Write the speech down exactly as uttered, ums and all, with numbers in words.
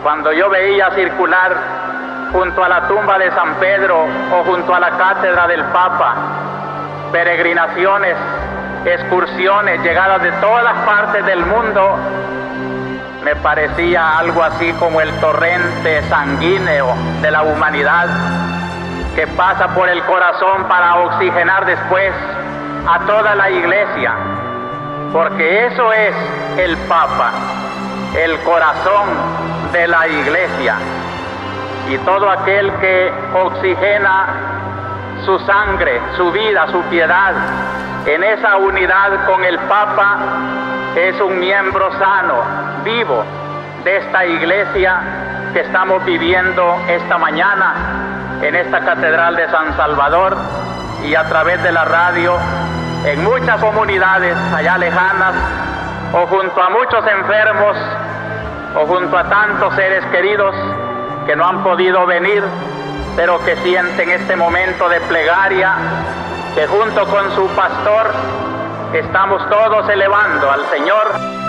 Cuando yo veía circular junto a la tumba de San Pedro o junto a la cátedra del Papa, peregrinaciones, excursiones, llegadas de todas partes del mundo, me parecía algo así como el torrente sanguíneo de la humanidad que pasa por el corazón para oxigenar después a toda la iglesia, porque eso es el Papa, el corazón de la iglesia. Y todo aquel que oxigena su sangre, su vida, su piedad en esa unidad con el Papa es un miembro sano, vivo de esta iglesia que estamos viviendo esta mañana en esta Catedral de San Salvador y a través de la radio en muchas comunidades allá lejanas, o junto a muchos enfermos, o junto a tantos seres queridos que no han podido venir, pero que sienten este momento de plegaria, que junto con su pastor estamos todos elevando al Señor.